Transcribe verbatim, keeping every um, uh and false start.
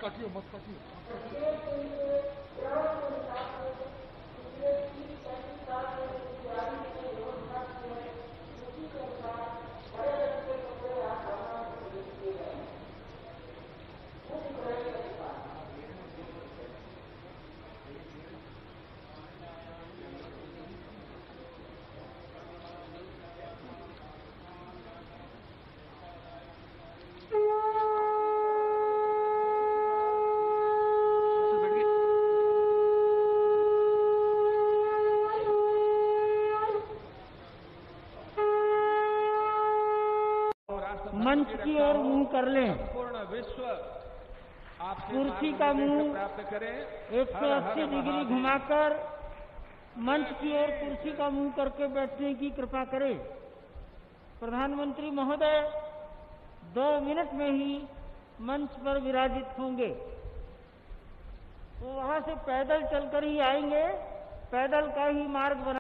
काटियो मत काटियो। मंच की ओर मुंह कर लें। पूर्ण विश्व कुर्सी का मुंह प्राप्त करें। एक सौ अस्सी डिग्री घुमाकर मंच की ओर कुर्सी का मुंह करके बैठने की कृपा करें। प्रधानमंत्री महोदय दो मिनट में ही मंच पर विराजित होंगे, तो वहां से पैदल चलकर ही आएंगे, पैदल का ही मार्ग बना